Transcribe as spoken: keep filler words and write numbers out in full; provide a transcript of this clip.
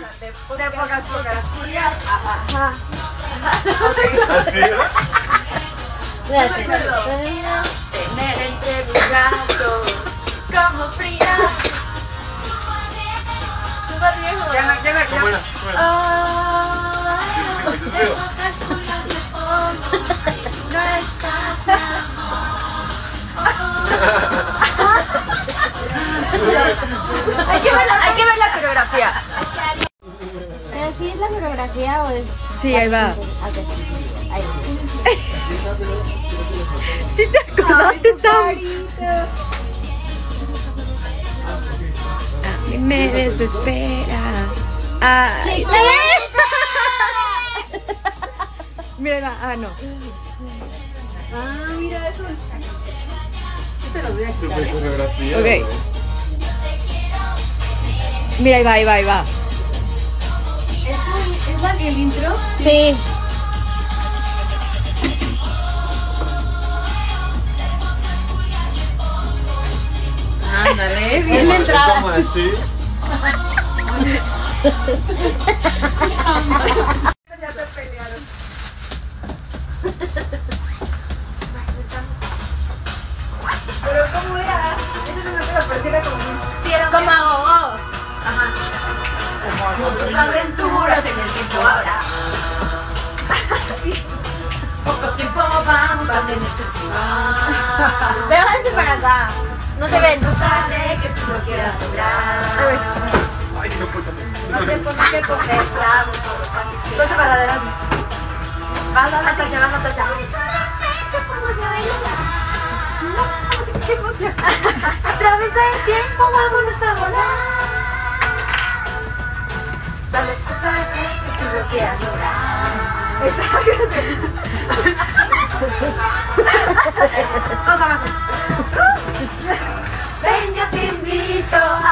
de pocas, pocas días. Ajá. ¿Así era? Tener entre mis brazos como fría. Súper viejo. Ya no, ya no, ya. ¿Cómo era? ¿Cómo era? Oh, de pocas días de fondo, no estás hay que ver la, hay que ver la coreografía. ¿Pero sí es la coreografía o es...? Sí, ahí va. Ok, ahí. ¿Sí te acordaste, Sam? A mí me desespera. Ay. Mira, ah, no. Ah, mira eso. Super coreografía. Ok. güey. Mira, ahí va, ahí va, ahí va. ¿Esto es la, el intro? Sí. Ándale, bien la Es entrada. como así. Ya se pelearon. Pero ¿cómo era? Eso no me acuerdo, pero sí era como un... Sí, era como agogó. Ajá. Como tus aventuras en el tiempo ahora. Poco tiempo vamos a tener que esquivar. Véanse para acá. No se ven. No sale que tú lo quieras lograr. A ver. Ay, no puta. No te pones que poner esclavo. Ponte para adelante. Vas, vas, Natasha, vas, Natasha. ¡Qué emoción! Atravesa el tiempo, vámonos a volar. Sabes que sabes que tú lo quieras lograr. Exacto. Vamos abajo. Ven, yo te invito a